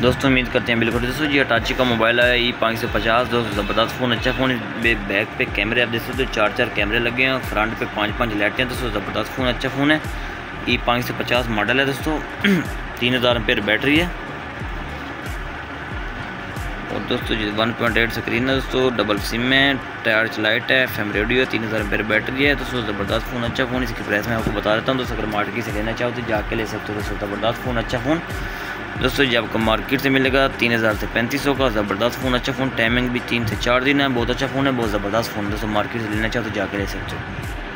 दोस्तों उम्मीद करते हैं बिल्कुल। दोस्तों जी अटाची का मोबाइल है E550। दोस्तों ज़बरदस्त फ़ोन, अच्छा फ़ोन। बैक पे कैमरे आप देख सकते हो, 4 कैमरे लगे हैं और फ्रंट पे 5 लाइटें हैं। दोस्तों ज़बरदस्त फ़ोन, अच्छा फ़ोन है। E550 मॉडल है दोस्तों। 3000 एमपेयर बैटरी है और दोस्तों जी 1.8 स्क्रीन है दोस्तों। डबल सिम है, टच लाइट है, FM रेडियो है, 3000 एमपेयर बैटरी है। दोस्तों ज़बरदस्त फ़ोन, अच्छा फ़ोन। इसकी प्राइस मैं आपको बता देता हूँ। दोस्तों अगर मार्केट से लेना चाहो तो जाके ले सकते हो। दोस्तों ज़बरदस्त फ़ोन, अच्छा फ़ोन। दोस्तों जी आपको मार्केट से मिलेगा 3000 से 3500 का। ज़बरदस्त फ़ोन, अच्छा फ़ोन। टाइमिंग भी 3 से 4 दिन है। बहुत अच्छा फ़ोन है, बहुत ज़बरदस्त फ़ोन। दोस्तों मार्केट से लेना चाहो तो जाके ले सकते हो।